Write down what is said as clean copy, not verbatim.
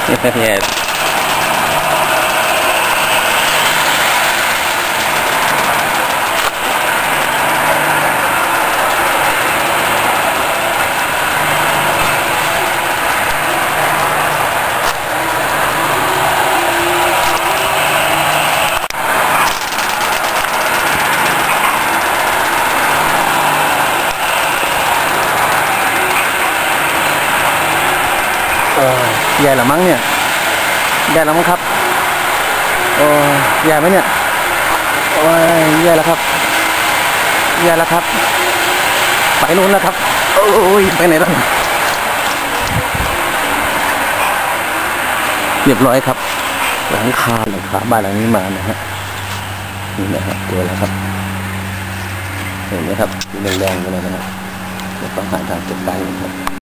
yes.ใหญ่หรือมั้งเนี่ยใหญ่แล้วมั้งครับโอ้ใหญ่ไหมเนี่ยโอ้ยใหญ่แล้วครับใหญ่แล้วครับไปนู้นแล้วครับโอ้ยไปไหนแล้วเรียบร้อยครับหลังคาบ้านหลังนี้มานะฮะนี่นะครับตัวแล้วครับเห็นไหมครับแรงๆเลยนะครับต้องหาทางจัดการเลยครับ